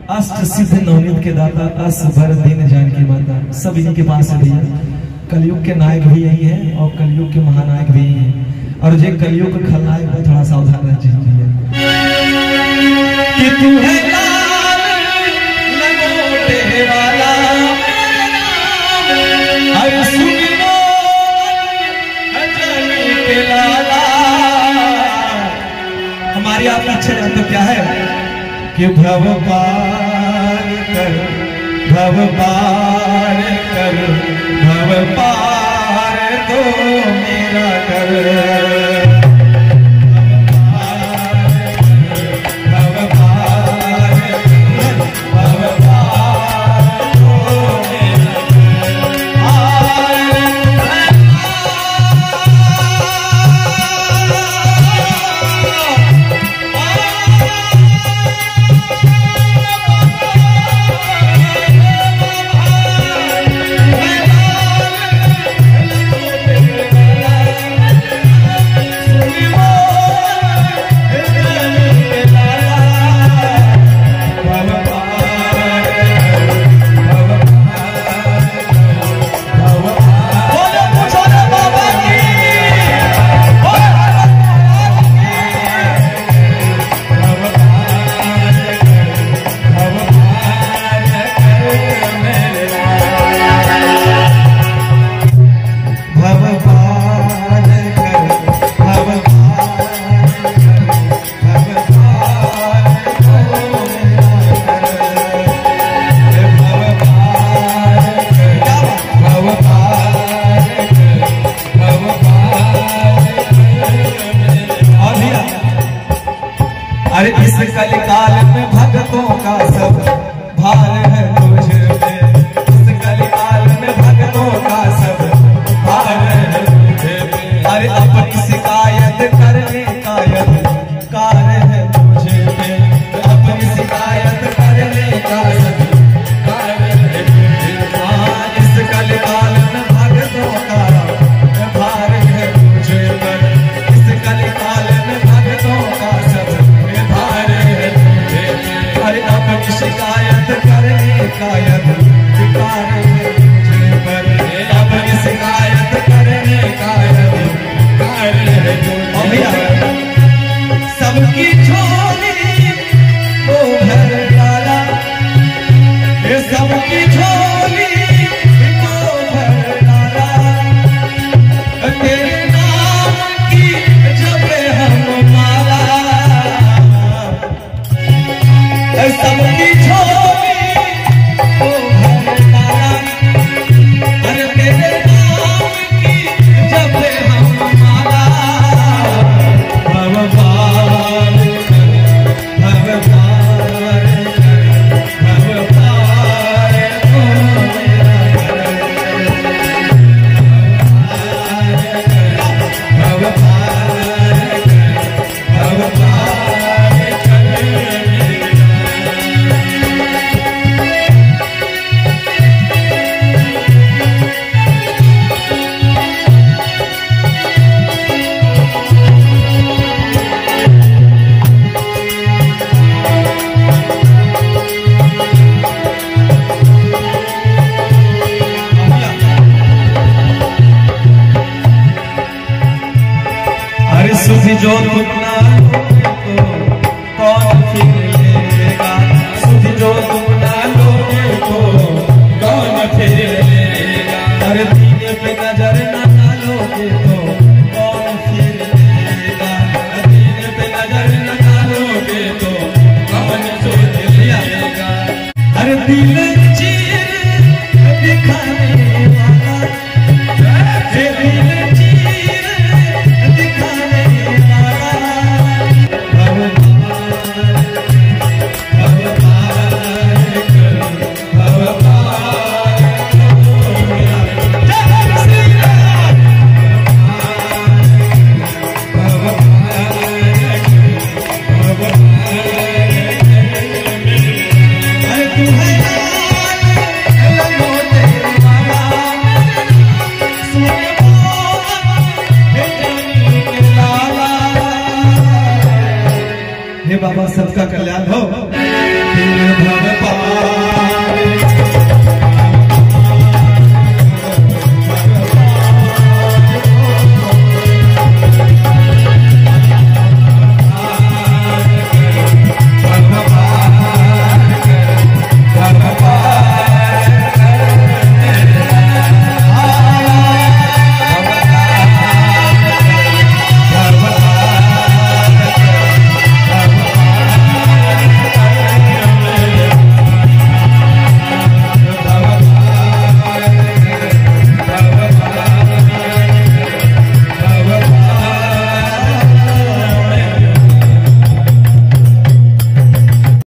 अष्ट सिद्ध नवनीत के दाता असबर दीन जानकी माता सब इन्हीं के पास है भैया। कलयुग के नायक भी यही है और कलयुग के महानायक भी यही है। और जो कलयुग का खलनायक है थोड़ा सावधान रहना चाहिए कि तू है लाल लंगोटे वाला अरे सुन लो अजनी के लाला। हमारी आपकी इच्छा जानते क्या है कि भव पार कर भव पार कर भव पार तो मेरा कर। अरे इस कलिकाल में भक्तों का सब भार है तुझ पे। इस कलिकाल में भक्तों का सब भार है तुझ पे। अरे अपनी शिकायत करने का अधिकार है तुझ पे। अपनी शिकायत करने का अधिकार है तुझ पे। इस कलिकाल में भक्तों का भार है तुझ पर। इस कलिकाल में भक्तों का सब शिकायत करने का अधिकार है तुझे पर। अपनी शिकायत करने का अधिकार है तुझे। सबकी झोली को भर डाला सबकी झोली को भर डाला। तेरे नाम की जब हम माला सबकी झोली को भर डाला। अरे तेरे नाम की जब हम माला। भव पार भव पार भव पार तो मेरा भव पार भव पार जो तुम ना लोगे तो कौन फिर लेगा। सुध जो तुम ना लोगे तो कौन फिर लेगा। अरे दीने पे नजर ना डालोगे तो कौन फिर लेगा। दीने पे नजर ना डालोगे तो कौन फिर लेगा। अरे दिल